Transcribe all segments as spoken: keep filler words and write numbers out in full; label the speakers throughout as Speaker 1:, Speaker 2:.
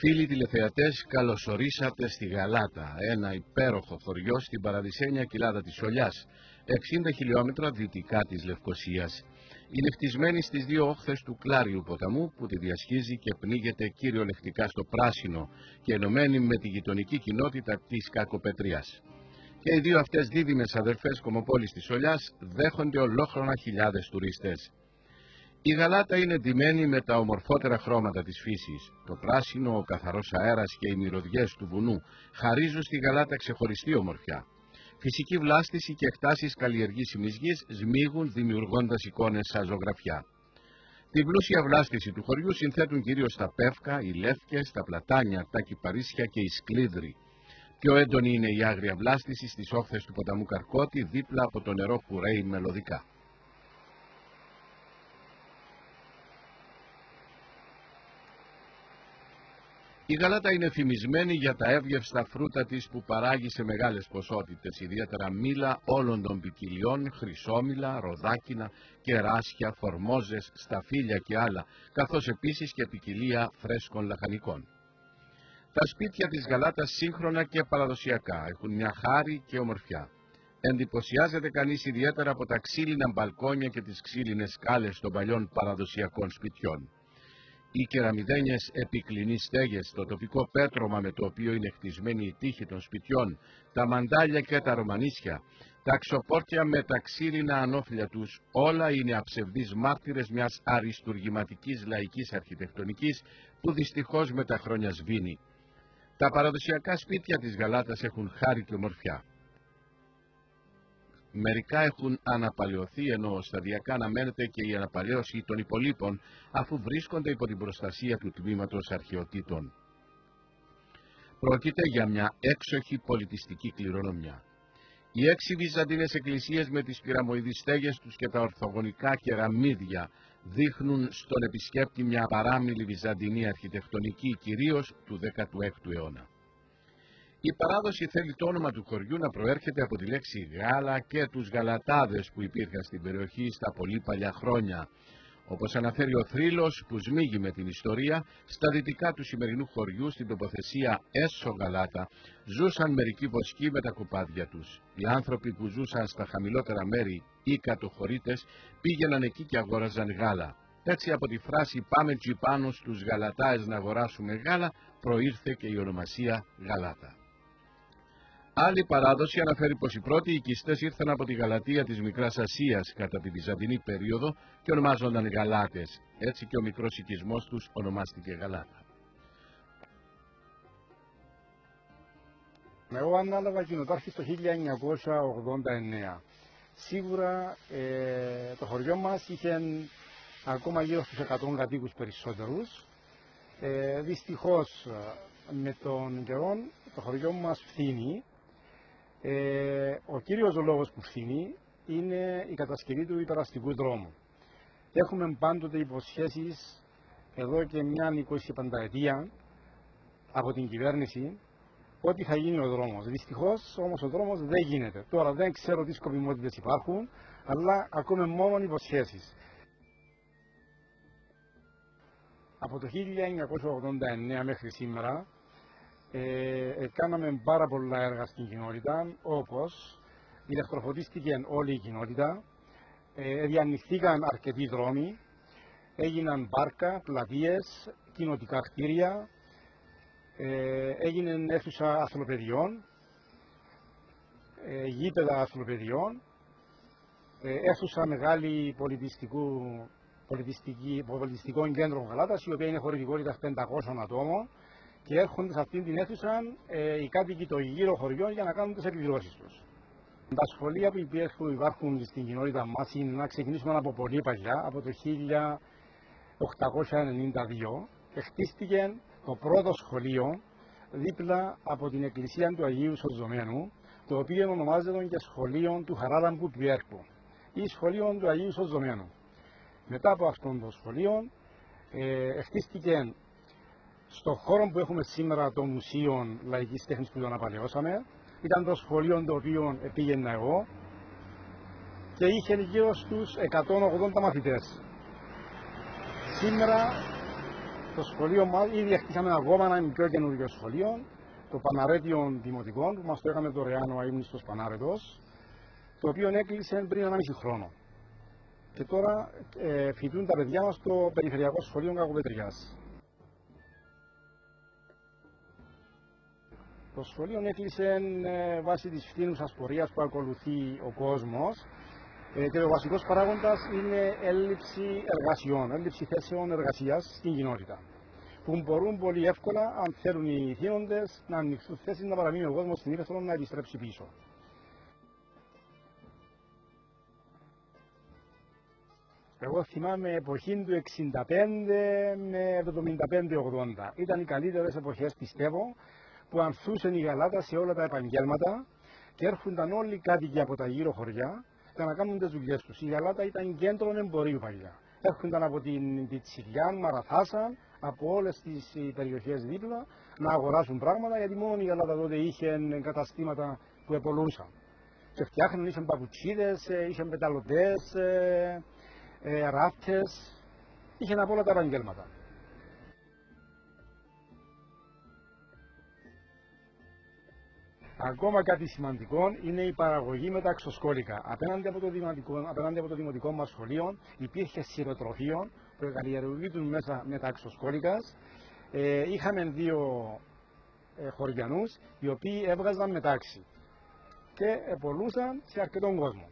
Speaker 1: Φίλοι τηλεθεατές, καλωσορίσατε στη Γαλάτα, ένα υπέροχο χωριό στην παραδεισένια κοιλάδα της Ολιάς, εξήντα χιλιόμετρα δυτικά της Λευκωσίας. Είναι χτισμένη στις δύο όχθες του Κλάριου ποταμού που τη διασχίζει και πνίγεται κυριολεκτικά στο πράσινο και ενωμένη με τη γειτονική κοινότητα της Κακοπετρίας. Και οι δύο αυτές δίδυμες αδερφές κομμοπόλεις της Ολιάς δέχονται ολόχρονα χιλιάδες τουρίστες. Η Γαλάτα είναι ντυμένη με τα ομορφότερα χρώματα της φύσης. Το πράσινο, ο καθαρός αέρας και οι μυρωδιές του βουνού χαρίζουν στη Γαλάτα ξεχωριστή ομορφιά. Φυσική βλάστηση και εκτάσεις καλλιεργήσιμης γης σμίγουν δημιουργώντας εικόνες σαν ζωγραφιά. Την πλούσια βλάστηση του χωριού συνθέτουν κυρίως τα πεύκα, οι λεύκες, τα πλατάνια, τα κυπαρίσια και οι σκλίδροι. Πιο έντονη είναι η άγρια βλάστηση στις όχθες του ποταμού Καρκώτη, δίπλα από το νερό που ρέει μελωδικά. Η Γαλάτα είναι φημισμένη για τα εύγευστα φρούτα της που παράγει σε μεγάλες ποσότητες, ιδιαίτερα μήλα όλων των ποικιλιών, χρυσόμηλα, ροδάκινα, κεράσια, φορμόζες, σταφύλια και άλλα, καθώς επίσης και ποικιλία φρέσκων λαχανικών. Τα σπίτια της Γαλάτας σύγχρονα και παραδοσιακά έχουν μια χάρη και ομορφιά. Εντυπωσιάζεται κανείς ιδιαίτερα από τα ξύλινα μπαλκόνια και τις ξύλινες σκάλες των παλιών παραδοσιακών σπιτιών. Οι κεραμιδένιες επικλινείς στέγες, το τοπικό πέτρωμα με το οποίο είναι χτισμένη η τείχη των σπιτιών, τα μαντάλια και τα ρωμανίσια, τα ξοπόρτια με τα ξύλινα ανώφλια τους, όλα είναι αψευδείς μάρτυρες μιας αριστουργηματικής λαϊκής αρχιτεκτονικής που δυστυχώς με τα χρόνια σβήνει. Τα παραδοσιακά σπίτια της Γαλάτας έχουν χάρη και ομορφιά. Μερικά έχουν αναπαλαιωθεί, ενώ σταδιακά αναμένεται και η αναπαλαίωση των υπολείπων, αφού βρίσκονται υπό την προστασία του τμήματος αρχαιοτήτων. Πρόκειται για μια έξοχη πολιτιστική κληρονομιά. Οι έξι βυζαντινές εκκλησίες με τις πυραμοειδείς στέγες τους και τα ορθογωνικά κεραμίδια δείχνουν στον επισκέπτη μια παράμιλη βυζαντινή αρχιτεκτονική, κυρίως του δέκατου έκτου αιώνα. Η παράδοση θέλει το όνομα του χωριού να προέρχεται από τη λέξη Γάλα και τους Γαλατάδες που υπήρχαν στην περιοχή στα πολύ παλιά χρόνια. Όπως αναφέρει ο θρύλος που σμίγει με την ιστορία, στα δυτικά του σημερινού χωριού, στην τοποθεσία Έσο Γαλάτα, ζούσαν μερικοί βοσκοί με τα κουπάδια τους. Οι άνθρωποι που ζούσαν στα χαμηλότερα μέρη ή κατοχωρίτες πήγαιναν εκεί και αγόραζαν γάλα. Έτσι από τη φράση «πάμε τσιπάνω στους Γαλατάες να αγοράσουμε γάλα» προήρθε και η ονομασία Γαλάτα. Άλλη παράδοση αναφέρει πως οι πρώτοι οικιστές ήρθαν από τη Γαλατεία της Μικράς Ασίας κατά τη Βυζαντινή περίοδο και ονομάζονταν Γαλάτες. Έτσι και ο μικρός οικισμός τους ονομάστηκε Γαλάτα.
Speaker 2: Εγώ ανάλαβα κοινοτάρχη το χίλια εννιακόσια ογδόντα εννέα. Σίγουρα ε, το χωριό μας είχε ακόμα γύρω στους εκατό κατοίκους περισσότερους. Ε, δυστυχώς με τον καιρό το χωριό μας φθήνει. Ε, ο κύριος λόγος που φθήνει είναι η κατασκευή του υπεραστικού δρόμου. Έχουμε πάντοτε υποσχέσεις εδώ και μια εικοσιπενταετία από την κυβέρνηση ότι θα γίνει ο δρόμος. Δυστυχώς όμως ο δρόμος δεν γίνεται. Τώρα δεν ξέρω τι σκοπιμότητες υπάρχουν, αλλά ακούμε μόνο υποσχέσεις. Από το χίλια εννιακόσια ογδόντα εννέα μέχρι σήμερα ε, κάναμε πάρα πολλά έργα στην κοινότητα, όπως ηλεκτροφωτίστηκε όλη η κοινότητα, ε, διανυφθήκαν αρκετοί δρόμοι, έγιναν πάρκα, πλατείες, κοινοτικά κτίρια, ε, έγινε αίθουσα αθλοπαιδιών, ε, γήπεδα αθλοπαιδιών, ε, αίθουσα μεγάλη πολιτιστικού, πολιτιστικών κέντρων Γαλάτας, η οποία είναι χωρητικότητα πεντακόσιων ατόμων, και έρχονται σε αυτήν την αίθουσα ε, οι κάτοικοι των γύρω χωριών για να κάνουν τις εκδηλώσεις τους. Τα σχολεία που υπάρχουν, υπάρχουν στην κοινότητα μας είναι να ξεκινήσουμε από πολύ παλιά, από το χίλια οκτακόσια ενενήντα δύο, και χτίστηκε το πρώτο σχολείο δίπλα από την εκκλησία του Αγίου Σοζωμένου, το οποίο ονομάζεται και σχολείο του Χαράλαμπου του Έρκου ή σχολείο του Αγίου Σοζωμένου. Μετά από αυτόν το σχολείο ε, χτίστηκε στο χώρο που έχουμε σήμερα το Μουσείο Λαϊκής Τέχνης που το αναπαλαιώσαμε. Ήταν το σχολείο το οποίο πήγαινα εγώ και είχε γύρω στους εκατόν ογδόντα μαθητές. Σήμερα Το σχολείο μας, ήδη χτίσαμε ακόμα ένα πιο καινούργιο σχολείο, το Παναρέτιο Δημοτικών, που μας το έκαμε δωρεάν ο αείμνηστος Πανάρετος, το οποίο έκλεισε πριν ένα μισή χρόνο. Και τώρα ε, φοιτούν τα παιδιά μας στο Περιφερειακό Σχολείο Κακοπετριάς. Το σχολείο έκλεισε ε, βάσει της φθήνουσας πορείας που ακολουθεί ο κόσμος ε, και ο βασικός παράγοντας είναι έλλειψη εργασιών, έλλειψη θέσεων εργασίας στην κοινότητα, που μπορούν πολύ εύκολα, αν θέλουν οι θύνοντες, να ανοιχθούν θέσεις, να παραμείνει ο κόσμος στην Ήπεθρο, να επιστρέψει πίσω. Εγώ θυμάμαι εποχή του εξήντα πέντε με εβδομήντα πέντε ογδόντα. Ήταν οι καλύτερες εποχές, πιστεύω, που ανθούσαν η Γαλάτα σε όλα τα επαγγέλματα και έρχονταν όλοι οι κάτοικοι από τα γύρω χωριά για να κάνουν τις δουλειές τους. Η Γαλάτα ήταν κέντρο εμπορίου παλιά. Έρχονταν από την Πιτσιριάν, Μαραθάσα, από όλες τις περιοχές δίπλα να αγοράσουν πράγματα, γιατί μόνο η Γαλάτα τότε είχε καταστήματα που επολούσαν. Και φτιάχνουν, είχαν παπουτσίδες, είχαν πεταλωτές, ε, ράφτες, είχαν από όλα τα επαγγέλματα. Ακόμα κάτι σημαντικό είναι η παραγωγή με τα εξοσκόλικα. Απέναντι από το δημοτικό, απέναντι από το δημοτικό μας σχολείο υπήρχε σειροτροφείο που καλλιεργούνταν μέσα με τα εξοσκόλικα. Ε, είχαμε δύο ε, χωριανούς οι οποίοι έβγαζαν μετάξι και επολούσαν σε αρκετόν κόσμο.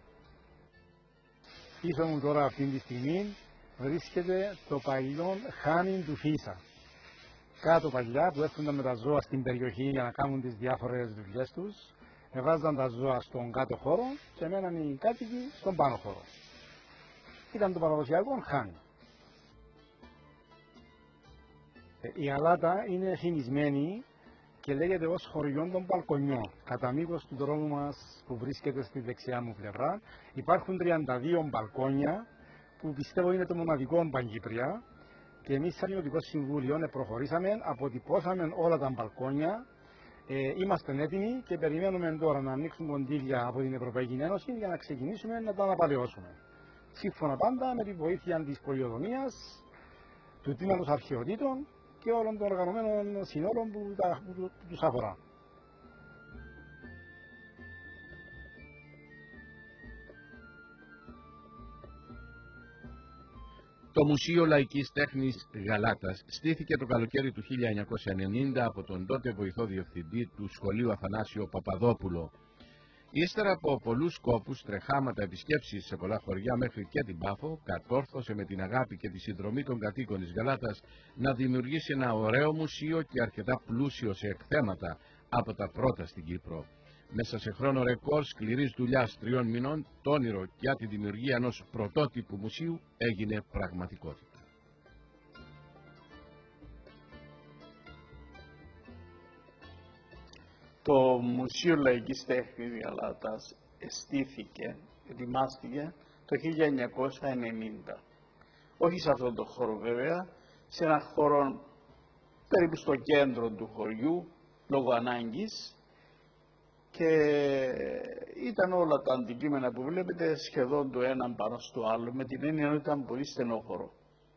Speaker 2: Πίσω μου τώρα αυτή τη στιγμή βρίσκεται το παλιό χάνιν του Φίσα. Κάτω παλιά που έρχονταν με τα ζώα στην περιοχή για να κάνουν τις διάφορες δουλειές τους, εβάζαν τα ζώα στον κάτω χώρο και μέναν οι κάτοικοι στον πάνω χώρο. Ήταν το παραδοσιακό χάνι. Η Γαλάτα είναι φημισμένη και λέγεται ως χωριό των Μπαλκονιών. Κατά μήκος του δρόμου μας που βρίσκεται στη δεξιά μου πλευρά υπάρχουν τριάντα δύο μπαλκόνια που πιστεύω είναι το μοναδικό Παγκύπρια. Και εμείς σαν Ιδιωτικό Συμβούλιο προχωρήσαμε, αποτυπώσαμε όλα τα μπαλκόνια, ε, είμαστε έτοιμοι και περιμένουμε τώρα να ανοίξουν κονδύλια από την Ευρωπαϊκή Ένωση για να ξεκινήσουμε να τα αναπαλαιώσουμε. Σύμφωνα πάντα με τη βοήθεια της πολιοδομίας, του τμήματος αρχαιοτήτων και όλων των οργανωμένων συνόλων που, τα, που, που τους αφορά.
Speaker 1: Το Μουσείο Λαϊκής Τέχνης Γαλάτας στήθηκε το καλοκαίρι του χίλια εννιακόσια ενενήντα από τον τότε βοηθό διευθυντή του Σχολείου Αθανάσιο Παπαδόπουλο. Ύστερα από πολλούς κόπους, τρεχάματα, επισκέψεις σε πολλά χωριά μέχρι και την Πάφο, κατόρθωσε με την αγάπη και τη συνδρομή των κατοίκων της Γαλάτας να δημιουργήσει ένα ωραίο μουσείο και αρκετά πλούσιο σε εκθέματα, από τα πρώτα στην Κύπρο. Μέσα σε χρόνο ρεκόρ σκληρής δουλειάς τριών μηνών, το όνειρο για τη δημιουργία ενός πρωτότυπου μουσείου έγινε πραγματικότητα.
Speaker 3: Το Μουσείο Λαϊκής Τέχνης Γαλάτας στήθηκε, ετοιμάστηκε το χίλια εννιακόσια ενενήντα. Όχι σε αυτόν τον χώρο βέβαια, σε έναν χώρο περίπου στο κέντρο του χωριού, λόγω ανάγκης, και ήταν όλα τα αντικείμενα που βλέπετε σχεδόν το έναν πάνω στο άλλο, με την έννοια ότι ήταν πολύ στενόχωρο.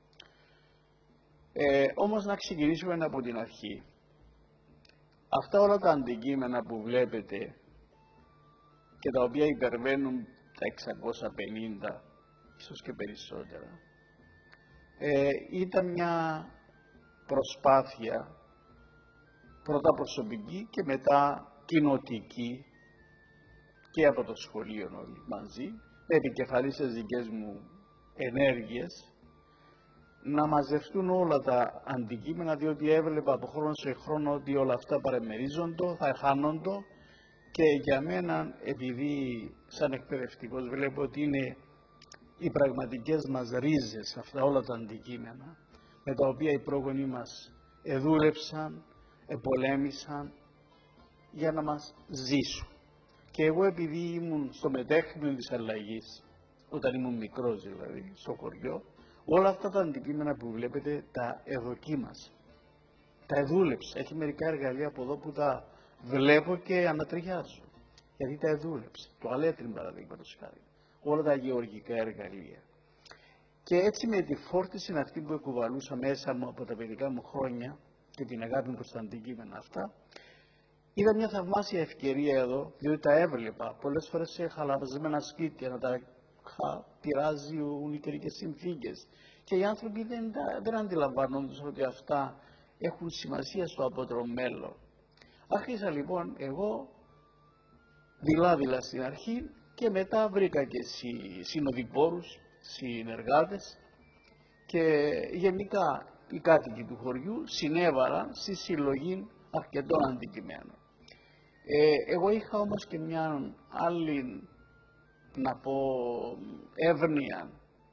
Speaker 3: Ε, όμως να ξεκινήσουμε από την αρχή. Αυτά όλα τα αντικείμενα που βλέπετε και τα οποία υπερβαίνουν τα εξακόσια πενήντα, ίσως και περισσότερα, ε, ήταν μια προσπάθεια πρώτα προσωπική και μετά κοινοτική και από το σχολείο όλοι μαζί, με επικεφαλής τις δικές μου ενέργειες, να μαζευτούν όλα τα αντικείμενα, διότι έβλεπα από χρόνο σε χρόνο ότι όλα αυτά παρεμερίζονται, θα χάνονται, και για μένα, επειδή σαν εκπαιδευτικός βλέπω ότι είναι οι πραγματικές μας ρίζες αυτά όλα τα αντικείμενα, με τα οποία οι πρόγονοι μας εδούλεψαν, επολέμησαν για να μας ζήσουν. Και εγώ, επειδή ήμουν στο μετέχνιο της αλλαγής, όταν ήμουν μικρός δηλαδή, στο χωριό, όλα αυτά τα αντικείμενα που βλέπετε τα εδοκίμασα. Τα εδούλεψα. Έχει μερικά εργαλεία από εδώ που τα βλέπω και ανατριχιάζω. Γιατί τα εδούλεψα. Το αλέτριν παραδείγματος χάρη. Όλα τα γεωργικά εργαλεία. Και έτσι με τη φόρτιση αυτή που εκουβαλούσα μέσα μου από τα παιδικά μου χρόνια και την αγάπη μου προς τα αντικείμενα αυτά, είδα μια θαυμάσια ευκαιρία εδώ, διότι τα έβλεπα πολλές φορές σε χαλαρωσμένα σπίτια να τα πειράζουν οι καιρικές συνθήκες. Και οι άνθρωποι δεν, δεν αντιλαμβάνονται ότι αυτά έχουν σημασία στο απότερο μέλλον. Άρχισα λοιπόν εγώ δειλά-δειλά στην αρχή και μετά βρήκα και συνοδοιπόρους, συνεργάτες και γενικά οι κάτοικοι του χωριού συνέβαλαν στη συλλογή αρκετών αντικειμένων. Ε, εγώ είχα όμως και μια άλλη, να πω, εύνοια.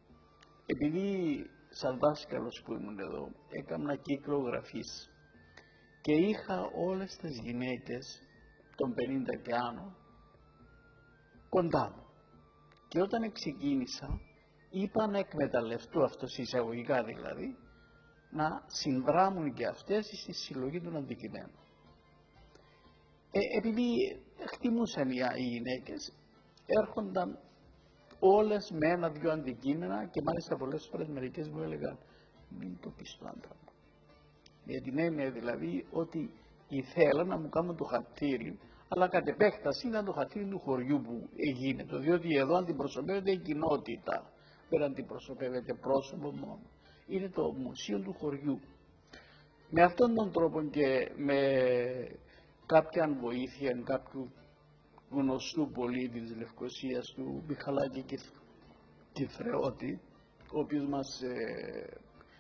Speaker 3: Επειδή σαν δάσκαλος που ήμουν εδώ έκανα κύκλο γραφής και είχα όλες τις γυναίκες των πενήντα και άνω κοντά μου. Και όταν ξεκίνησα είπα να εκμεταλλευτώ αυτό εισαγωγικά δηλαδή, να συνδράμουν και αυτές στη συλλογή των αντικειμένων. Ε, επειδή χτιμούσαν οι γυναίκες, έρχονταν όλες με ένα-δυο αντικείμενα και μάλιστα πολλές φορές μερικές μου έλεγαν μην το πεις το άντρα μου. Για την έννοια δηλαδή ότι ήθελα να μου κάνουν το χαρτίρι, αλλά κατ' επέκταση ήταν το χαρτίρι του χωριού που γίνεται, διότι εδώ αντιπροσωπεύεται η κοινότητα, δεν αντιπροσωπεύεται πρόσωπο μόνο. Είναι το μουσείο του χωριού. Με αυτόν τον τρόπο και με κάποια βοήθεια κάποιου γνωστού πολίτη της Λευκωσίας, του Μιχαλάκη Κυθρεώτη, ο οποίος μας ε,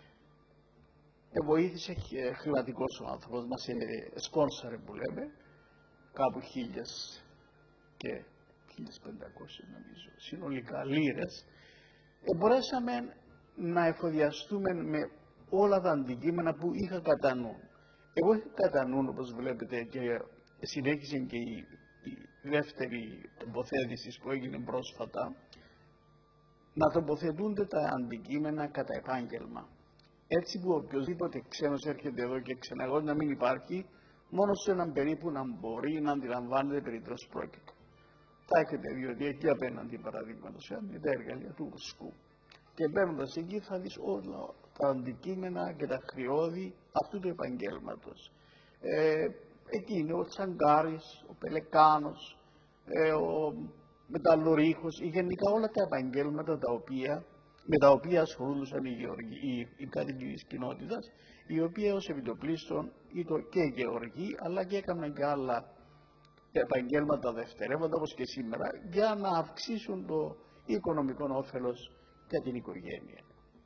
Speaker 3: ε, βοήθησε, ε, χρηματικός ο άνθρωπος, μας ε, σπόνσαρε που λέμε, κάπου χίλιες και χίλιες πεντακόσιες νομίζω, συνολικά λίρες, ε, μπορέσαμε να εφοδιαστούμε με όλα τα αντικείμενα που είχα κατά νου. Εγώ είχα κατά νου, όπως βλέπετε, και συνέχισε και η, η δεύτερη τοποθέτηση που έγινε πρόσφατα, να τοποθετούνται τα αντικείμενα κατά επάγγελμα. Έτσι που οποιοδήποτε ξένος έρχεται εδώ και ξεναγώνει να μην υπάρχει, μόνο σε έναν περίπου να μπορεί να αντιλαμβάνεται περί τίνος πρόκειται. Θα έχετε δει ότι εκεί απέναντι παραδείγματος είναι τα εργαλεία του βοσκού. Και μπαίνοντας εκεί θα δεις όλα τα αντικείμενα και τα χρειώδη αυτού του επαγγέλματος. Ε, εκεί είναι ο τσαγκάρης, ο πελεκάνος, ε, ο μεταλλορύχος, γενικά όλα τα επαγγέλματα τα οποία, με τα οποία ασχολούνταν οι, οι, οι κάτοικοι της κοινότητας, οι οποίοι ως επιτοπλίστων ήταν και γεωργοί, αλλά και έκαναν και άλλα επαγγέλματα δευτερεύοντα, όπως και σήμερα, για να αυξήσουν το οικονομικό όφελος για την οικογένεια.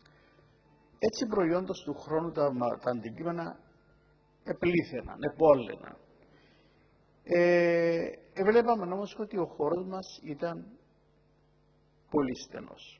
Speaker 3: Έτσι προϊόντος του χρόνου τα, τα αντικείμενα επλήθαιναν, επόλαιναν. Ε, εβλέπαμε όμως ότι ο χώρος μας ήταν πολύ στενός.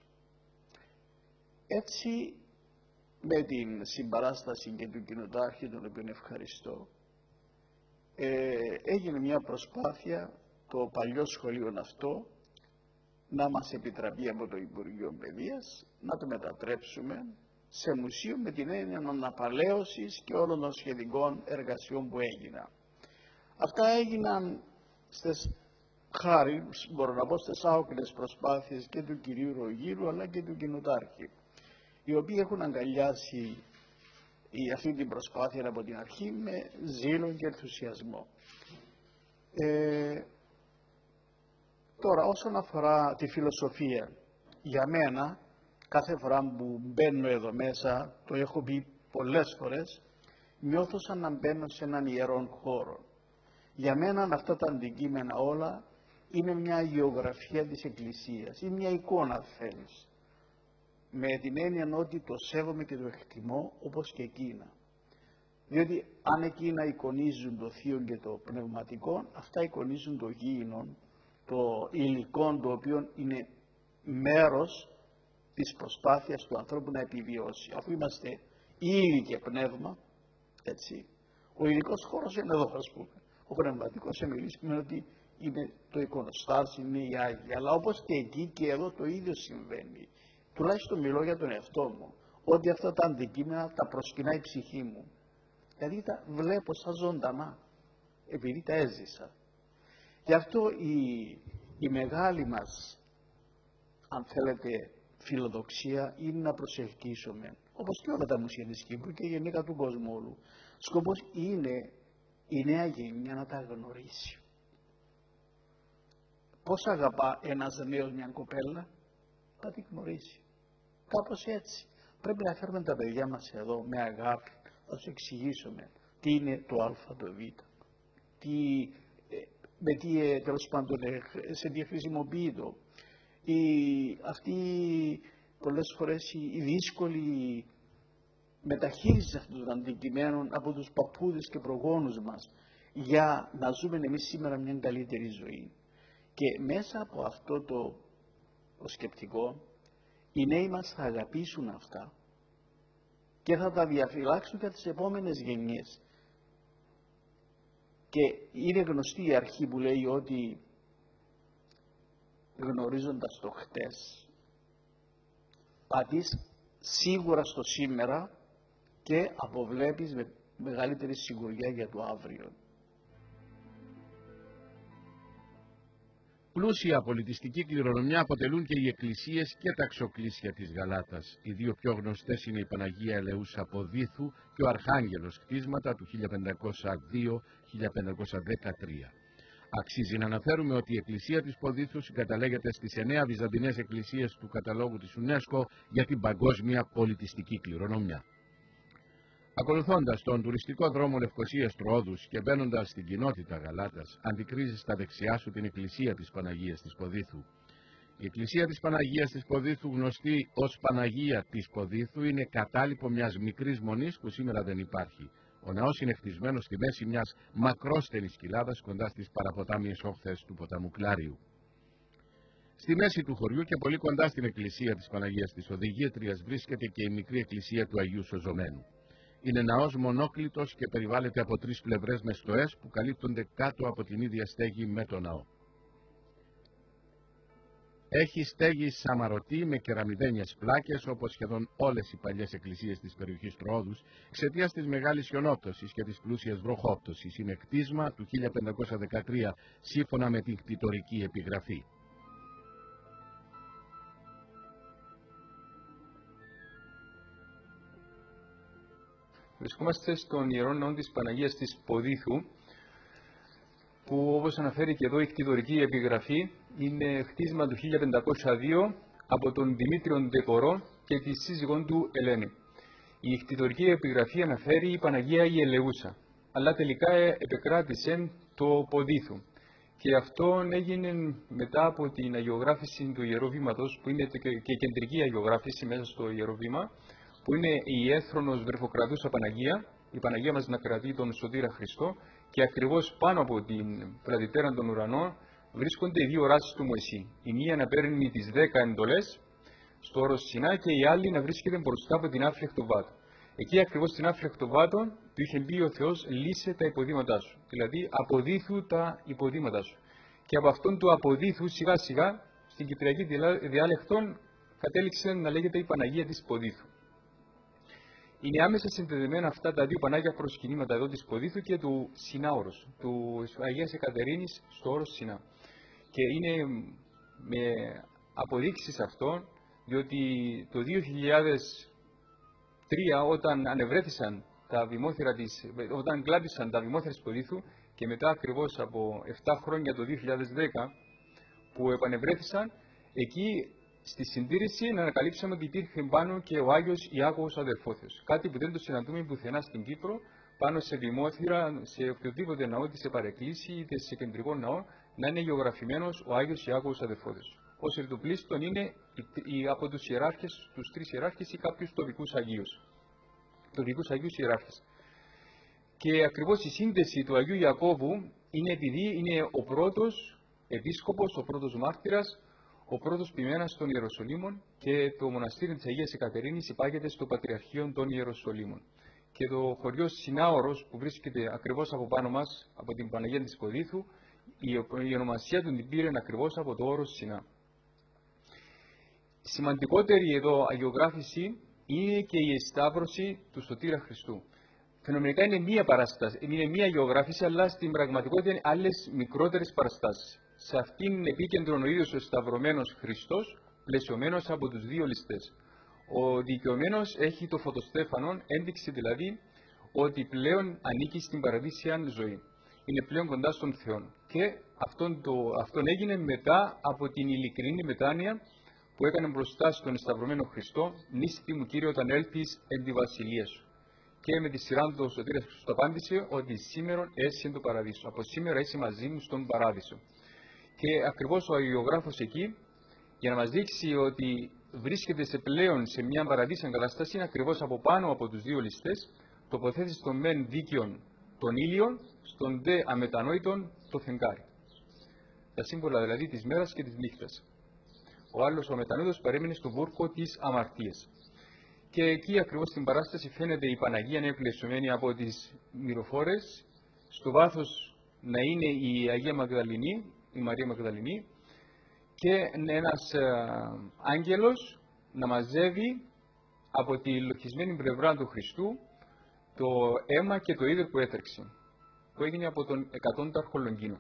Speaker 3: Έτσι, με την συμπαράσταση και του κοινοτάρχη, τον οποίο ευχαριστώ, ε, έγινε μια προσπάθεια το παλιό σχολείο αυτό να μας επιτραπεί από το Υπουργείο Παιδείας να το μετατρέψουμε σε μουσείο με την έννοια αναπαλαίωσης και όλων των σχετικών εργασιών που έγιναν. Αυτά έγιναν στις χάρη, μπορώ να πω, στις άοκνες προσπάθειες και του κυρίου Ρογύρου αλλά και του κοινοτάρχη, οι οποίοι έχουν αγκαλιάσει αυτή την προσπάθεια από την αρχή με ζήλο και ενθουσιασμό. Ε, τώρα, όσον αφορά τη φιλοσοφία, για μένα, κάθε φορά που μπαίνω εδώ μέσα, το έχω πει πολλές φορές, νιώθω σαν να μπαίνω σε έναν ιερόν χώρο. Για μένα αυτά τα αντικείμενα όλα είναι μια γεωγραφία της Εκκλησίας, είναι μια εικόνα θέλεις. Με την έννοια ότι το σέβομαι και το εκτιμώ όπως και εκείνα. Διότι αν εκείνα εικονίζουν το θείο και το πνευματικό, αυτά εικονίζουν το γήινον, το υλικό, το οποίο είναι μέρος της προσπάθειας του ανθρώπου να επιβιώσει. Αφού είμαστε ύλη και πνεύμα, έτσι, ο υλικός χώρος είναι εδώ, ας πούμε. Ο πνευματικός εμιλήσουμε ότι είναι το εικονοστάσι, είναι οι Άγιοι, αλλά όπως και εκεί και εδώ το ίδιο συμβαίνει. Τουλάχιστον μιλώ για τον εαυτό μου, ότι αυτά τα αντικείμενα τα προσκυνάει η ψυχή μου. Δηλαδή τα βλέπω σαν ζωντανά, επειδή τα έζησα. Γι' αυτό η, η μεγάλη μας, αν θέλετε, φιλοδοξία είναι να προσελκύσουμε, όπως και όλα τα μουσεία της Κύπρου και γενικά του κόσμου όλου. Σκοπός είναι η νέα γενιά να τα γνωρίσει. Πώς αγαπά ένας νέος μια κοπέλα? Θα την γνωρίσει. Κάπως έτσι. Πρέπει να φέρουμε τα παιδιά μας εδώ με αγάπη, να τους εξηγήσουμε τι είναι το α, το β, τι, με τι τέλος πάντων σε τι χρησιμοποιείται. Η, αυτή πολλές φορές η, η δύσκολη μεταχείριση αυτών των αντικειμένων από τους παππούδες και προγόνους μας για να ζούμε εμείς σήμερα μια καλύτερη ζωή. Και μέσα από αυτό το, το σκεπτικό οι νέοι μας θα αγαπήσουν αυτά και θα τα διαφυλάξουν για τις επόμενες γενιές. Και είναι γνωστή η αρχή που λέει ότι γνωρίζοντας το χτες πατείς σίγουρα στο σήμερα και αποβλέπεις με μεγαλύτερη σιγουριά για το αύριο.
Speaker 1: Πλούσια πολιτιστική κληρονομιά αποτελούν και οι εκκλησίες και τα ξοκλήσια της Γαλάτας. Οι δύο πιο γνωστές είναι η Παναγία Ελεούσα Ποδίθου και ο Αρχάγγελος, κτίσματα του χίλια πεντακόσια δύο με χίλια πεντακόσια δεκατρία. Αξίζει να αναφέρουμε ότι η εκκλησία της Ποδίθου συγκαταλέγεται στις εννέα βυζαντινές εκκλησίες του καταλόγου της UNESCO για την παγκόσμια πολιτιστική κληρονομιά. Ακολουθώντας τον τουριστικό δρόμο Λευκωσίας Τροόδους και μπαίνοντας στην κοινότητα Γαλάτας, αντικρίζεις στα δεξιά σου την εκκλησία της Παναγίας της Ποδίθου. Η εκκλησία της Παναγίας της Ποδίθου, γνωστή ως Παναγία της Ποδίθου, είναι κατάλοιπο μιας μικρής μονής που σήμερα δεν υπάρχει. Ο ναός είναι χτισμένος στη μέση μιας μακρόστενης κοιλάδας κοντά στις παραποτάμιες όχθες του ποταμού Κλάριου. Στη μέση του χωριού και πολύ κοντά στην εκκλησία της Παναγίας της Οδηγήτριας βρίσκεται και η μικρή εκκλησία του Αγίου Σωζωμένου. Είναι ναός μονόκλητος και περιβάλλεται από τρεις πλευρές με στοές που καλύπτονται κάτω από την ίδια στέγη με το ναό. Έχει στέγη σαμαρωτή με κεραμιδένιες πλάκες, όπως σχεδόν όλες οι παλιές εκκλησίες της περιοχής Τροόδους, εξαιτίας της μεγάλης χιονόπτωσης και της πλούσιας βροχόπτωσης. Είναι κτίσμα του χίλια πεντακόσια δεκατρία σύμφωνα με την κτητορική επιγραφή.
Speaker 4: Βρισκόμαστε στον Ιερό Ναό της Παναγίας της Ποδίθου, που όπως αναφέρει και εδώ η κτητορική επιγραφή είναι χτίσμα του χίλια πεντακόσια δύο από τον Δημήτριο Ντεκορό και τη σύζυγον του Ελένη. Η κτητορική επιγραφή αναφέρει η Παναγία η Ελεούσα, αλλά τελικά επεκράτησε το Ποδίθου. Και αυτό έγινε μετά από την αγιογράφηση του Ιερού Βήματος, που είναι και κεντρική αγιογράφηση μέσα στο Ιερό Βήμα, που είναι η έθρονος βρεφοκρατούσα Παναγία, η Παναγία μας να κρατεί τον Σωτήρα Χριστό, και ακριβώς πάνω από την πλατητέρα των ουρανών βρίσκονται οι δύο οράσεις του Μωυσή. Η μία να παίρνει τις δέκα εντολές στο όρος Σινά και η άλλη να βρίσκεται μπροστά από την άφλεκτο βάτο. Εκεί ακριβώς στην άφλεκτο βάτο του είχε πει ο Θεός: λύσε τα υποδήματά σου. Δηλαδή αποδίθου τα υποδήματα σου. Και από αυτόν του αποδίθου σιγά σιγά στην κυπριακή διάλεκτον κατέληξε να λέγεται η Παναγία της Ποδίθου. Είναι άμεσα συνδεδεμένα αυτά τα δύο Πανάγια προσκυνήματα εδώ της Ποδίθου και του Σινάωρος, του Αγίας Εκατερίνης στο όρος Σινά. Και είναι με αποδείξεις αυτό, διότι το δύο χιλιάδες τρία όταν ανεβρέθησαν τα βημόθυρα της, όταν κλάτησαν τα βημόθυρα της Ποδίθου και μετά ακριβώς από επτά χρόνια το δύο χιλιάδες δέκα που επανεβρέθησαν, εκεί στη συντήρηση να ανακαλύψαμε ότι υπήρχε πάνω και ο Άγιος Ιάκωβος Αδελφόθεος. Κάτι που δεν το συναντούμε πουθενά στην Κύπρο, πάνω σε βημόθυρα, σε οποιοδήποτε ναό, είτε σε παρεκκλήσι είτε σε κεντρικό ναό, να είναι γεωγραφημένος ο Άγιος Ιάκωβος Αδελφόθεος. Ως ερτοπλίστων είναι από τους ιεράρχες, τους τρεις ιεράρχες ή κάποιους τοπικούς Αγίους. Τοπικούς Αγίους ιεράρχες. Και ακριβώς η σύνδεση του Αγίου Ιακώβου είναι επειδή είναι ο πρώτος επίσκοπος, ο πρώτος μάρτυρας, ο πρώτος ποιμένας των Ιεροσολύμων και το μοναστήρι της Αγίας Εκατερίνης υπάγεται στο Πατριαρχείο των Ιεροσολύμων. Και το χωριό Σινάωρος που βρίσκεται ακριβώς από πάνω μας, από την Παναγία της Ποδίθου, η ονομασία του την πήρε ακριβώς από το όρος Σινά. Σημαντικότερη εδώ αγιογράφηση είναι και η εσταύρωση του Σωτήρα Χριστού. Φαινομενικά είναι μία παράσταση, είναι μία αγιογράφηση, αλλά στην πραγματικότητα είναι άλλες μικρότερες παραστάσεις. Σε αυτήν επίκεντρον ο ίδιος ο σταυρωμένος Χριστός, πλαισιωμένος από τους δύο ληστές. Ο δικαιωμένος έχει το φωτοστέφανο, ένδειξη δηλαδή ότι πλέον ανήκει στην παραδείσια ζωή. Είναι πλέον κοντά στον Θεό. Και αυτόν, το, αυτόν έγινε μετά από την ειλικρινή μετάνοια που έκανε μπροστά στον Σταυρωμένο Χριστό, «Νίστη μου Κύριε, όταν έλθεις εν τη βασιλεία σου». Και με τη σειρά του ο Σωτήρας Χριστός απάντησε ότι σήμερα είσαι το παραδείσο. Από σήμερα είσαι μαζί μου στον παράδεισο. Και ακριβώς ο αγιογράφος εκεί, για να μας δείξει ότι βρίσκεται σε πλέον σε μια παραδείσια κατάσταση, ακριβώς από πάνω από τους δύο ληστές, τοποθέτησε στον μεν δίκαιον τον ήλιον, στον δε αμετανόητον το φεγγάρι. Τα σύμβολα δηλαδή της μέρας και της νύχτας. Ο άλλος, ο αμετανόητος, παρέμεινε στο βούρκο της αμαρτίας. Και εκεί ακριβώς στην παράσταση φαίνεται η Παναγία να είναι πλαισιωμένη από τις μυροφόρες, στο βάθος να είναι η Αγία Μαγδαληνή, η Μαρία Μαγδαληνή, και ένας ε, άγγελος να μαζεύει από τη λοχισμένη πλευρά του Χριστού το αίμα και το είδωρ που έτρεξε, που έγινε από τον εκατόνταρχο Λονγκίνο.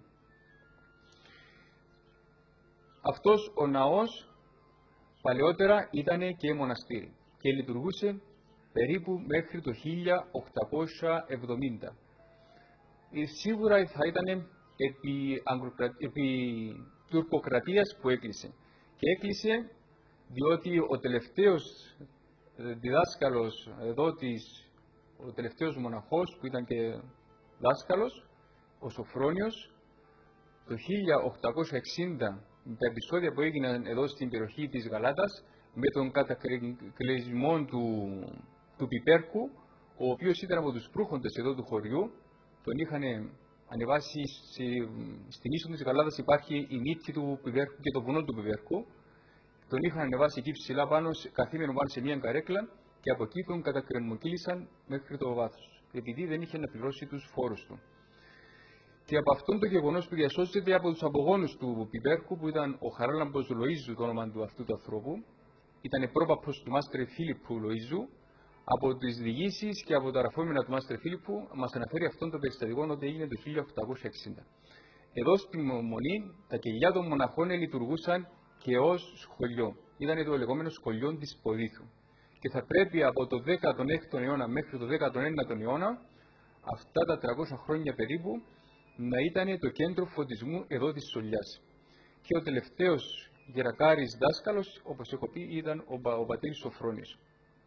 Speaker 4: Αυτός ο ναός παλαιότερα ήταν και μοναστήρι και λειτουργούσε περίπου μέχρι το χίλια οκτακόσια εβδομήντα. Σίγουρα θα ήταν επί, επί τουρκοκρατίας που έκλεισε. Και έκλεισε διότι ο τελευταίος διδάσκαλος εδώ της, ο τελευταίος μοναχός που ήταν και δάσκαλος, ο Σοφρόνιος, το χίλια οκτακόσια εξήντα, με τα επεισόδια που έγιναν εδώ στην περιοχή της Γαλάτας, με τον κατακλυσμό του, του Πιπέρκου, ο οποίος ήταν από τους προύχοντες εδώ του χωριού, τον είχαν ανεβάσει στη, στην ίσο της Γαλάτας υπάρχει η νύχτη του Πιπέρκου και το βουνό του Πιπέρκου, τον είχαν ανεβάσει εκεί ψηλά πάνω, καθήμενο πάνω σε μια καρέκλα και από εκεί τον κατακρεμοκύλησαν μέχρι το βάθος, επειδή δεν είχε να πληρώσει τους φόρους του. Και από αυτόν το γεγονός που διασώζεται από τους απογόνους του Πιπέρκου, που ήταν ο Χαράλαμπος Λοΐζου, το όνομα του αυτού του ανθρώπου, ήταν πρόπαπος του Μάστρε Φίλιππου Λοΐζου, από τις διηγήσεις και από τα γραφόμενα του Μάστρε Φίλιππου, μας αναφέρει αυτόν το περιστατικό ότι έγινε το χίλια οκτακόσια εξήντα. Εδώ στη Μονή, τα κελιά των μοναχών λειτουργούσαν και ως σχολείο. Ήταν το λεγόμενο σχολείο της Ποδήθου. Και θα πρέπει από το δέκατο έκτο αιώνα μέχρι το δέκατο ένατο αιώνα, αυτά τα τριακόσια χρόνια περίπου, να ήταν το κέντρο φωτισμού εδώ της Σολιάς. Και ο τελευταίος γερακάρης δάσκαλος, όπως έχω πει, ήταν ο, ο πατήρης Σοφρόνιος.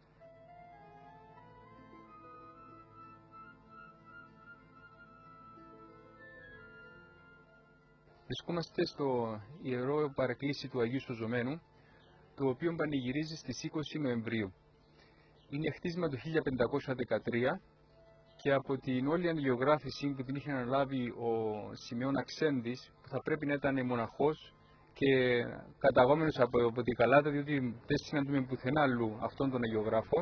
Speaker 4: Βρισκόμαστε στο ιερό παρακλήσι του Αγίου Σωζωμένου, το οποίο πανηγυρίζει στις είκοσι Νοεμβρίου. Είναι χτίσμα του χίλια πεντακόσια δεκατρία και από την όλη αγιογράφηση που την είχε αναλάβει ο Σημεών Αξέντης, που θα πρέπει να ήταν μοναχός και καταγόμενος από, από την Καλάτα, διότι δεν συναντούμε πουθενά αλλού αυτόν τον αγιογράφο,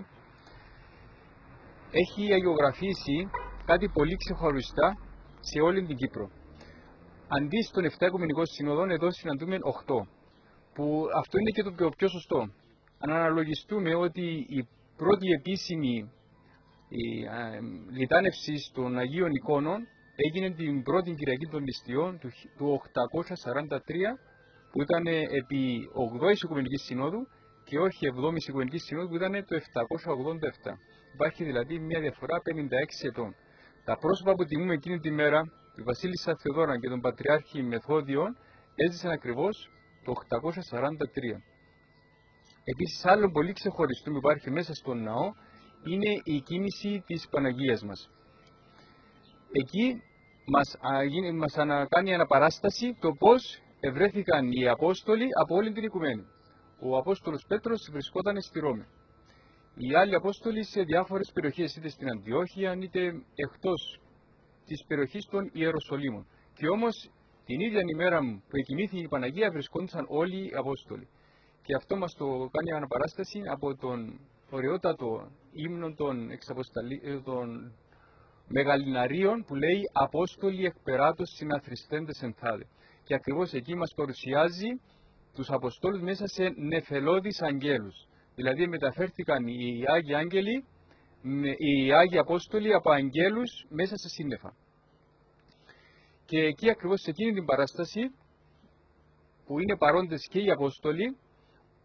Speaker 4: έχει αγιογραφήσει κάτι πολύ ξεχωριστά σε όλη την Κύπρο. Αντί στον επτά Οικουμενικών Συνοδών, εδώ συναντούμε οκτώ, που αυτό είναι και το πιο, πιο σωστό. Αν αναλογιστούμε ότι η πρώτη επίσημη η α, λιτάνευση των Αγίων Εικόνων έγινε την πρώτη Κυριακή των Νηστιών του, του οκτακόσια σαράντα τρία, που ήταν επί ογδόης Οικουμενικής Συνόδου και όχι εβδόμης Οικουμενικής Συνόδου, που ήταν το επτακόσια ογδόντα επτά. Υπάρχει δηλαδή μια διαφορά πενήντα έξι ετών. Τα πρόσωπα που τιμούμε εκείνη τη μέρα, η Βασίλισσα Θεοδόρα και τον Πατριάρχη Μεθόδιον, έζησαν ακριβώς το οκτακόσια σαράντα τρία. Επίσης, άλλο πολύ ξεχωριστό που υπάρχει μέσα στον ναό είναι η κίνηση της Παναγίας μας. Εκεί μας, α, μας ανακάνει αναπαράσταση το πώς ευρέθηκαν οι Απόστολοι από όλη την Οικουμένη. Ο Απόστολος Πέτρος βρισκόταν στη Ρώμη. Οι άλλοι Απόστολοι σε διάφορες περιοχές, είτε στην Αντιόχεια είτε εκτός της περιοχής των Ιεροσολύμων. Και όμως την ίδια ημέρα που εκοιμήθηκε η Παναγία βρισκόντουσαν όλοι οι Απόστολοι. Και αυτό μας το κάνει αναπαράσταση από τον ωραιότατο ύμνο των, των Μεγαλιναρίων που λέει «Απόστολοι εκπεράτως συναθριστέντες ενθάδε». Και ακριβώς εκεί μας παρουσιάζει τους Αποστόλους μέσα σε νεφελώδεις αγγέλους. Δηλαδή μεταφέρθηκαν οι Άγιοι Άγγελοι, οι Άγιοι Απόστολοι από αγγέλους μέσα σε σύννεφα. Και εκεί ακριβώς σε εκείνη την παράσταση που είναι παρόντες και οι Απόστολοι,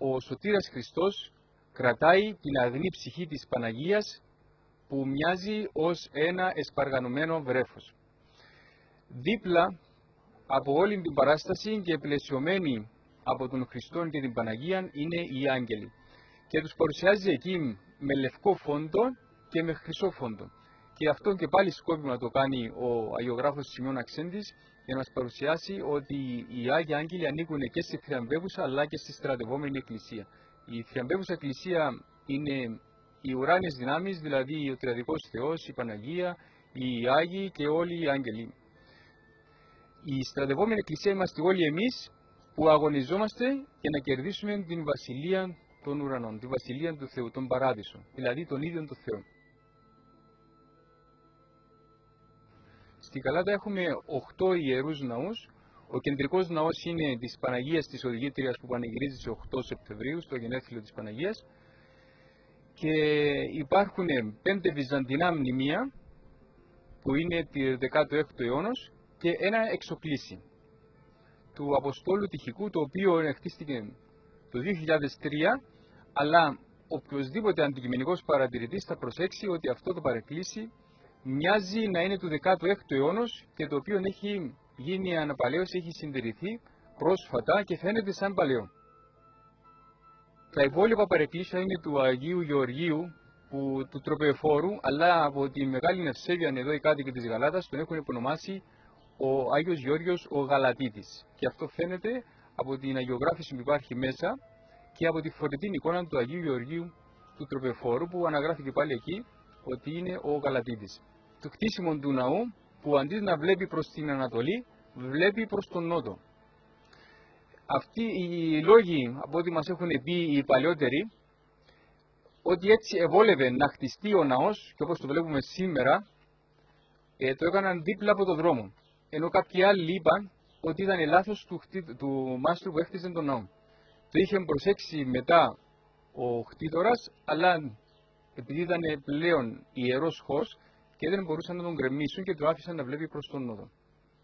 Speaker 4: ο Σωτήρας Χριστός κρατάει την αγνή ψυχή της Παναγίας που μοιάζει ως ένα εσπαργανωμένο βρέφος. Δίπλα από όλη την παράσταση και πλαισιωμένοι από τον Χριστό και την Παναγία είναι οι άγγελοι. Και τους παρουσιάζει εκεί με λευκό φόντο και με χρυσό φόντο. Και αυτό και πάλι σκόπιμα το κάνει ο Αγιογράφος Σημειών Αξέντης για να μας παρουσιάσει ότι οι Άγιοι Άγγελοι ανήκουν και στη θριαμβεύουσα αλλά και στη στρατευόμενη Εκκλησία. Η θριαμβεύουσα Εκκλησία είναι οι ουράνιες δυνάμεις, δηλαδή ο Τριαδικός Θεός, η Παναγία, οι Άγιοι και όλοι οι Άγγελοι. Η στρατευόμενη Εκκλησία είμαστε όλοι εμείς που αγωνιζόμαστε για να κερδίσουμε την Βασιλεία των Ουρανών, τη Βασιλεία του Θεού, τον Παράδεισο, δηλαδή τον ίδιο τον Θεό. Στην Γαλάτα έχουμε οκτώ ιερούς ναούς. Ο κεντρικός ναός είναι της Παναγίας της Οδηγήτριας που πανηγυρίζει στις οκτώ Σεπτεμβρίου, στο γενέθλιο της Παναγίας. Και υπάρχουν πέντε βυζαντινά μνημεία που είναι του δέκατου έκτου αιώνος και ένα εξοκλήσι του Αποστόλου Τυχικού, το οποίο χτίστηκε το δύο χιλιάδες τρία, αλλά οποιοσδήποτε αντικειμενικός παρατηρητής θα προσέξει ότι αυτό το παρεκκλήσι μοιάζει να είναι του δέκατου έκτου αιώνος και το οποίο έχει γίνει αναπαλαίωση, έχει συντηρηθεί πρόσφατα και φαίνεται σαν παλαιό. Τα υπόλοιπα παρεκκλήσια είναι του Αγίου Γεωργίου, που, του Τροπεοφόρου, αλλά από τη μεγάλη ευσέβεια εδώ οι κάτοικοι της Γαλάτας τον έχουν υπονομάσει ο Άγιος Γεώργιος ο Γαλατίτης. Και αυτό φαίνεται από την αγιογράφηση που υπάρχει μέσα και από τη φορητή εικόνα του Αγίου Γεωργίου του Τροπεοφόρου, που αναγράφηκε πάλι εκεί ότι είναι ο Γαλατίτης. Το κτίσιμο του ναού, που αντί να βλέπει προς την Ανατολή, βλέπει προς τον Νότο. Αυτοί οι λόγοι, από ό,τι μας έχουν πει οι παλαιότεροι, ότι έτσι ευόλευε να χτιστεί ο ναός, και όπως το βλέπουμε σήμερα, ε, το έκαναν δίπλα από το δρόμο. Ενώ κάποιοι άλλοι είπαν ότι ήταν λάθος του, του μάστρου που έχτιζε τον ναό. Το είχε προσέξει μετά ο χτίτορας, αλλά επειδή ήταν πλέον ιερός χώρος και δεν μπορούσαν να τον γκρεμίσουν και το άφησαν να βλέπει προς τον Νότο.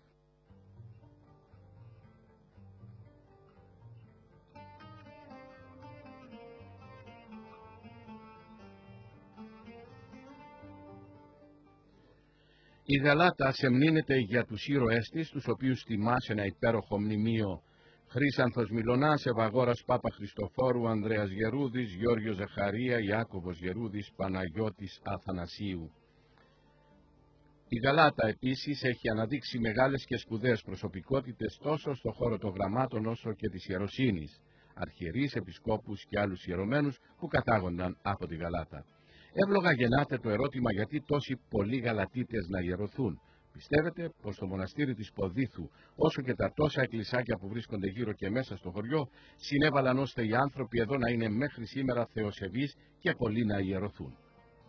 Speaker 1: Η Γαλάτα σεμνύνεται για τους ήρωές της, τους οποίους τιμά σε ένα υπέροχο μνημείο Χρύσανθος Μιλωνάς, Ευαγόρας Πάπα Χριστοφόρου, Ανδρέας Γερούδης, Γιώργιος Ζαχαρία, Ιάκωβος Γερούδης, Παναγιώτης Αθανασίου. Η Γαλάτα επίσης έχει αναδείξει μεγάλες και σπουδαίες προσωπικότητες τόσο στο χώρο των γραμμάτων όσο και της ιεροσύνης, αρχιερείς, επισκόπους και άλλους ιερωμένους που κατάγονταν από τη Γαλάτα. Εύλογα γεννάται το ερώτημα γιατί τόσοι πολλοί Γαλατίτες να ιερωθούν. Πιστεύετε πως το μοναστήρι της Ποδίθου, όσο και τα τόσα εκκλησάκια που βρίσκονται γύρω και μέσα στο χωριό, συνέβαλαν ώστε οι άνθρωποι εδώ να είναι μέχρι σήμερα θεοσεβείς και πολλοί να ιερωθούν.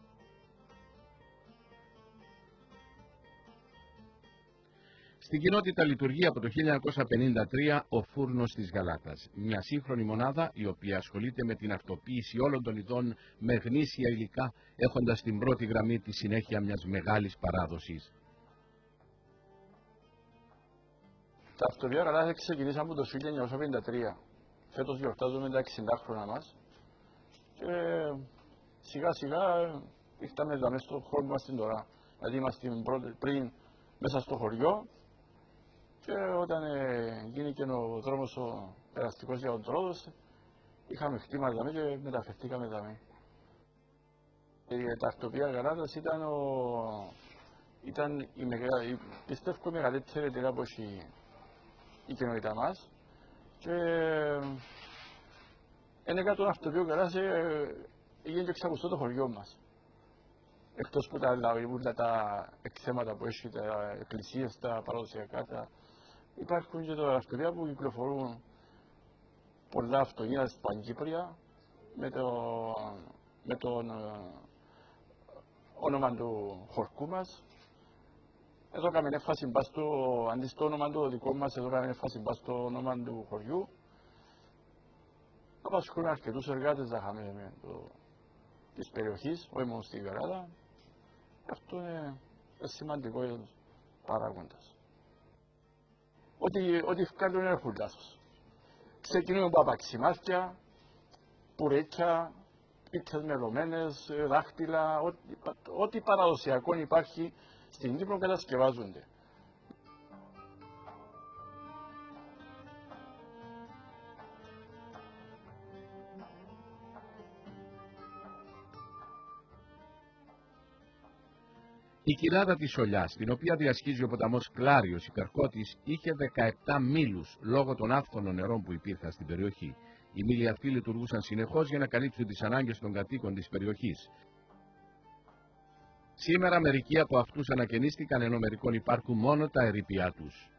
Speaker 1: Στην κοινότητα λειτουργεί από το χίλια εννιακόσια πενήντα τρία ο Φούρνος της Γαλάτας, μια σύγχρονη μονάδα η οποία ασχολείται με την αυτοποίηση όλων των ειδών με γνήσια υλικά, έχοντας στην πρώτη γραμμή τη συνέχεια μιας μεγάλης παράδοσης.
Speaker 3: Τα αυτοβία Γαλάτας ξεκινήσαμε από το χίλια εννιακόσια πενήντα τρία. Φέτος γιορτάζουμε τα εξήντα χρόνια μας και σιγά σιγά ήρθαμε μέσα στον χώρο που είμαστε τώρα. Δηλαδή είμαστε πριν μέσα στο χωριό και όταν ε, γίνηκε ο δρόμος ο περαστικός για τον Τρόδος, είχαμε χτήματα δαμέ και μεταφερθήκαμε δαμέ. Τα αυτοβία Γαλάτας ήταν, ο, ήταν η, μεγα, πιστεύω η μεγαλύτερη εταιρεία που έχει η κοινότητα μας και ένεκα τον αυτοβίο Γαλάτας έγινε και εξακουστό το χωριό μας. Εκτός που τα, τα, τα εκθέματα που έχει, τα εκκλησίες, τα παραδοσιακά, τα... υπάρχουν και τα αυτοκίνητα που κυκλοφορούν πολλά αυτοκίνητα στην Παγκύπρια με το, με το όνομα του χωρκού μας. Εδώ κάνουμε έφαση μπας στο, αντί στο όνομα του δικό μας, εδώ κάνουμε έφαση μπας στο όνομα του χωριού. Απασχολούν αρκετούς εργάτες να χάμε το, της περιοχής, όχι μόνο στη Γαλάτα. Αυτό είναι σημαντικό παράγοντας. Ότι, ότι βγάλουν έχουν λάθος. Ξεκινούμε από απαξιμάρκια, πουρέτσα, πίτσες μελωμένες, δάχτυλα, ό,τι, ό,τι παραδοσιακό υπάρχει στην Κύπρο κατασκευάζονται.
Speaker 1: Η κοιλάδα της Σολιάς, την οποία διασχίζει ο ποταμός Κλάριος υπερκώτης, είχε δεκαεπτά μήλους λόγω των άφθονων νερών που υπήρχαν στην περιοχή. Οι μήλοι αυτοί λειτουργούσαν συνεχώς για να καλύψουν τις ανάγκες των κατοίκων της περιοχής. Σήμερα μερικοί από αυτούς ανακαινίστηκαν, ενώ μερικών υπάρχουν μόνο τα ερείπια τους.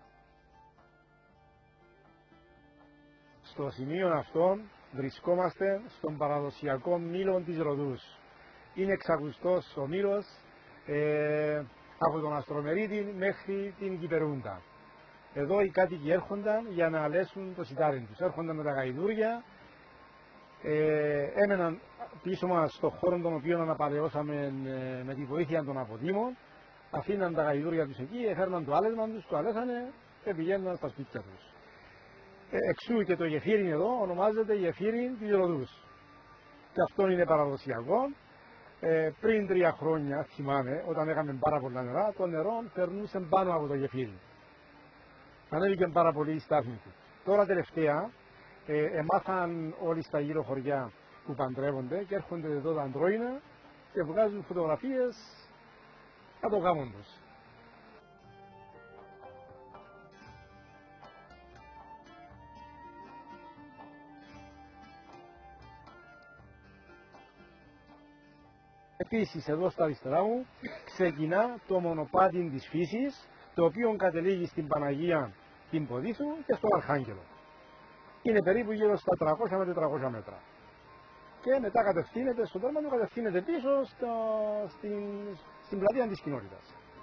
Speaker 2: Στο σημείο αυτό βρισκόμαστε στον παραδοσιακό μήλο της Ροδούς. Είναι εξακουστός ο μήλος ε, από τον Αστρομερίτη μέχρι την Κυπερούντα. Εδώ οι κάτοικοι έρχονταν για να αλέσουν το σιτάρι τους. Έρχονταν με τα γαϊδούρια, ε, έμεναν πίσω μας στον χώρο τον οποίο αναπαλαιώσαμε ε, με τη βοήθεια των αποδήμων, αφήναν τα γαϊδούρια τους εκεί, έφερναν το άλεσμα τους, το αλέσανε και πηγαίναν στα σπίτια τους. Ε, εξού και το γεφύρι εδώ ονομάζεται γεφύρι της Ροδούς. Και αυτό είναι παραδοσιακό. Ε, πριν τρία χρόνια, θυμάμαι, όταν έκαμε πάρα πολλά νερά, το νερό περνούσε πάνω από το γεφύρι. Ανέβηκε πάρα πολύ η στάθμη του. Τώρα τελευταία, ε, εμάθαν όλοι στα γύρω χωριά που παντρεύονται και έρχονται εδώ τα αντρόινα και βγάζουν φωτογραφίες από το γάμο τους. Επίσης εδώ στα αριστερά μου ξεκινά το μονοπάτι της φύσης, το οποίο κατελήγει στην Παναγία την Ποδίθου και στον Αρχάγγελο. Είναι περίπου γύρω στα τριακόσια με τετρακόσια μέτρα. Και μετά κατευθύνεται, στο τέρμα του κατευθύνεται πίσω στο, στην, στην πλατεία της κοινότητας.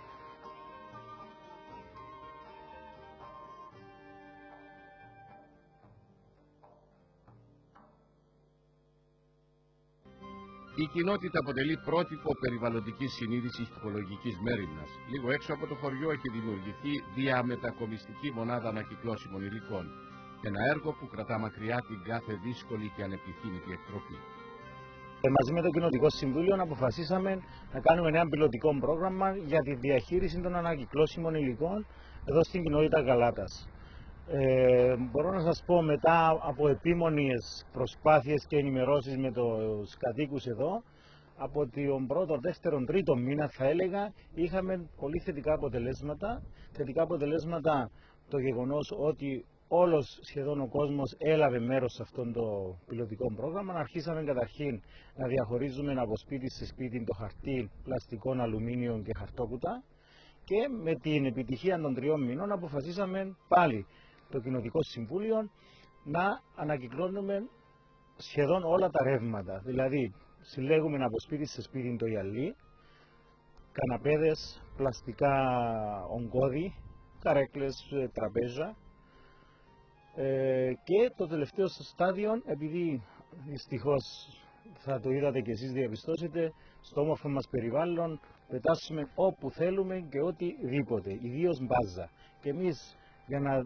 Speaker 1: Η κοινότητα αποτελεί πρότυπο περιβαλλοντικής συνείδησης και οικολογικής μέριμνας. Λίγο έξω από το χωριό έχει δημιουργηθεί διαμετακομιστική μονάδα ανακυκλώσιμων υλικών. Ένα έργο που κρατά μακριά την κάθε δύσκολη και ανεπιθύμητη εκτροπή.
Speaker 5: Ε, μαζί με το Κοινοτικό Συμβούλιο αποφασίσαμε να κάνουμε ένα πιλωτικό πρόγραμμα για τη διαχείριση των ανακυκλώσιμων υλικών εδώ στην κοινότητα Γαλάτας. Ε, μπορώ να σας πω, μετά από επίμονες προσπάθειες και ενημερώσεις με τους κατοίκους εδώ, από τον πρώτο, δεύτερο, τρίτο μήνα θα έλεγα, είχαμε πολύ θετικά αποτελέσματα. Θετικά αποτελέσματα το γεγονός ότι όλος σχεδόν ο κόσμος έλαβε μέρος σε αυτό το πιλωτικό πρόγραμμα. Αρχίσαμε καταρχήν να διαχωρίζουμε από σπίτι σε σπίτι το χαρτί, πλαστικό, αλουμίνιο και χαρτόκουτα, και με την επιτυχία των τριών μηνών αποφασίσαμε πάλι το Κοινοτικό Συμβούλιο να ανακυκλώνουμε σχεδόν όλα τα ρεύματα. Δηλαδή συλλέγουμε από σπίτι σε σπίτι το γυαλί, καναπέδες, πλαστικά ογκώδη, καρέκλες, τραπέζα, ε, και το τελευταίο στάδιο, επειδή δυστυχώς θα το είδατε και εσείς διαπιστώσετε, στο όμορφο μας περιβάλλον πετάσουμε όπου θέλουμε και οτιδήποτε, ιδίως μπάζα. Και εμείς, για να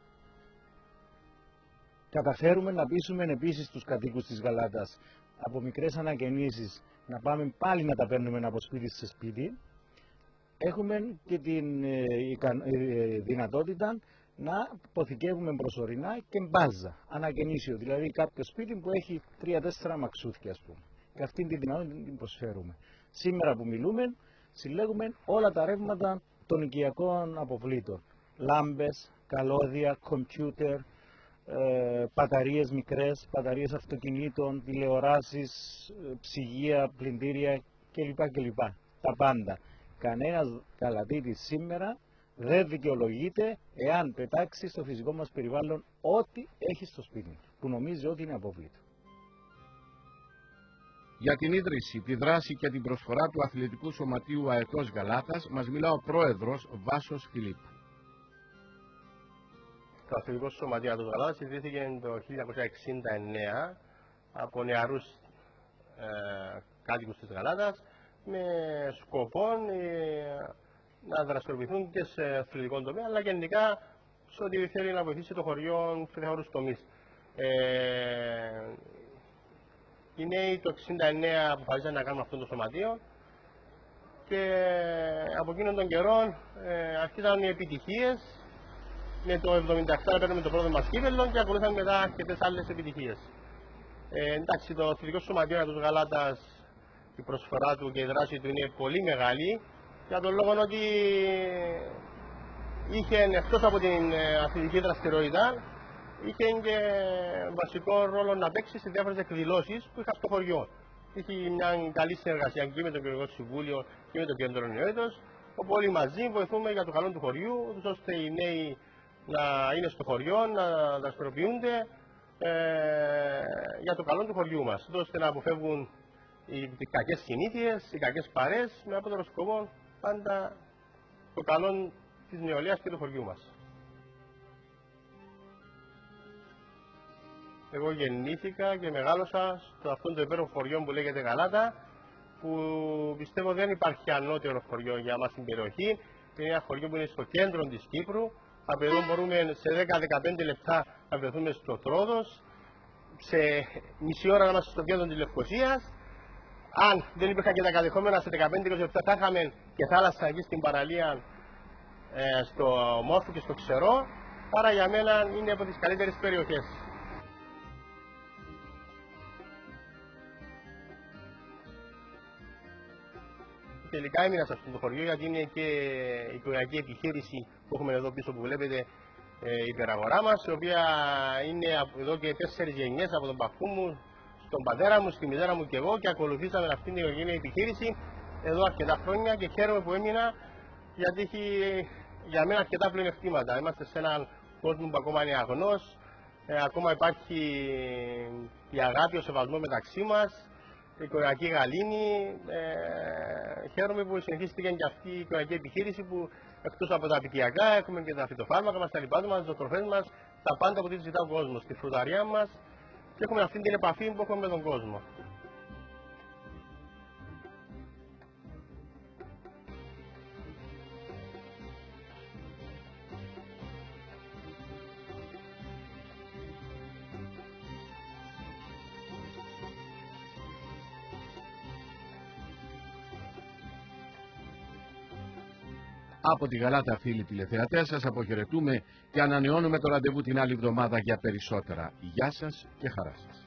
Speaker 5: καταφέρουμε να πείσουμε επίσης τους κατοίκους της Γαλάτας από μικρές ανακαινήσεις να πάμε πάλι να τα παίρνουμε από σπίτι σε σπίτι, έχουμε και την ε, ε, δυνατότητα να αποθηκεύουμε προσωρινά και μπάζα, ανακαινήσιο, δηλαδή κάποιο σπίτι που έχει τρία τέσσερα μαξούθια, ας πούμε. Και αυτή τη δυνατότητα την προσφέρουμε. Σήμερα που μιλούμε, συλλέγουμε όλα τα ρεύματα των οικιακών αποβλήτων. Λάμπες, καλώδια, κομπιούτερ, ε, μπαταρίες μικρές, μπαταρίες αυτοκινήτων, τηλεοράσεις, ε, ψυγεία, πλυντήρια κλπ. κλπ. Τα πάντα. Κανένας Γαλατίτης σήμερα δεν δικαιολογείται εάν πετάξει στο φυσικό μας περιβάλλον ό,τι έχει στο σπίτι, που νομίζει ότι είναι απόβλητο.
Speaker 1: Για την ίδρυση, τη δράση και την προσφορά του Αθλητικού Σωματείου ΑΕΤΟΣ Γαλάτας μας μιλά ο πρόεδρος Βάσος Φιλίππου.
Speaker 6: Το Αθλητικό Σωματείο ΑΕΤΟΣ Γαλάτας ιδρύθηκε το χίλια εννιακόσια εξήντα εννέα από νεαρούς ε, κάτοικους της Γαλάτας με σκοπό ε, να δραστηριοποιηθούν και σε αθλητικό τομέα, αλλά γενικά σε ό,τι θέλει να βοηθήσει το χωριό σε διάφορους τομείς. Ε, Οι νέοι το εξήντα εννέα αποφασίσαν να κάνουν αυτό το σωματείο και από εκείνον τον καιρό ε, αρχίσαν οι επιτυχίες. Με το εβδομήντα επτά παίρνουμε το πρώτο μας κύπελλο και ακολούθαν μετά αρκετές άλλες επιτυχίες. Ε, εντάξει, το Αθλητικό Σωματείο Αττούς Γαλάτας, η προσφορά του και η δράση του είναι πολύ μεγάλη, για τον λόγο ότι είχε εκτός από την αθλητική δραστηριότητα, είχε και βασικό ρόλο να παίξει σε διάφορες εκδηλώσεις που είχα στο χωριό. Είχε μια καλή συνεργασία και με το Κοινωνικό Συμβούλιο και με το Κέντρο Νεότητος, όπου όλοι μαζί βοηθούμε για το καλό του χωριού, ώστε οι νέοι να είναι στο χωριό, να δραστηριοποιούνται ε, για το καλό του χωριού μας, ώστε να αποφεύγουν οι, οι κακές συνήθειες, οι κακές παρέες, με απότερο σκοπό πάντα το καλό της νεολαίας και του χωριού μας. Εγώ γεννήθηκα και μεγάλωσα στο αυτόν το υπέροχο χωριό που λέγεται Γαλάτα, που πιστεύω δεν υπάρχει ανώτερο χωριό για μας στην περιοχή. Είναι ένα χωριό που είναι στο κέντρο της Κύπρου. Από εδώ μπορούμε σε δέκα με δεκαπέντε λεπτά να βρεθούμε στο Τρόδος, σε μισή ώρα να είμαστε στο κέντρο της Λευκωσίας. Αν δεν υπήρχαν και τα κατεχόμενα, σε δεκαπέντε με είκοσι λεπτά θα είχαμε και θάλασσα εκεί στην παραλία, ε, στο Μόρφου και στο Ξερό. Άρα για μένα είναι από τις καλύτερες περιοχές. Τελικά έμεινα σε αυτό το χωριό γιατί είναι και η οικογενειακή επιχείρηση που έχουμε εδώ πίσω που βλέπετε, ε, η υπεραγορά μας, η οποία είναι εδώ και τέσσερις γενιές από τον παππού μου, στον πατέρα μου, στη μητέρα μου και εγώ, και ακολουθήσαμε αυτήν την οικογενειακή επιχείρηση εδώ αρκετά χρόνια και χαίρομαι που έμεινα γιατί έχει για μένα αρκετά πλεονεκτήματα. Είμαστε σε έναν κόσμο που ακόμα είναι αγνός, ε, ακόμα υπάρχει η αγάπη, ο σεβασμός μεταξύ μας, η οικογενειακή γαλήνη. Ε, χαίρομαι που συνεχίστηκε και αυτή η οικογενειακή επιχείρηση που εκτός από τα απικιακά έχουμε και τα φυτοφάρμακα μας, τα λοιπά μας, τις ζωοτροφές μας, τα πάντα που τη ζητά ο κόσμος, τη φρουταριά μας, και έχουμε αυτή την επαφή που έχουμε με τον κόσμο.
Speaker 1: Από τη Γαλάτα, φίλοι τηλεθεατές, σας αποχαιρετούμε και ανανεώνουμε το ραντεβού την άλλη εβδομάδα για περισσότερα. Γεια σας και χαρά σας.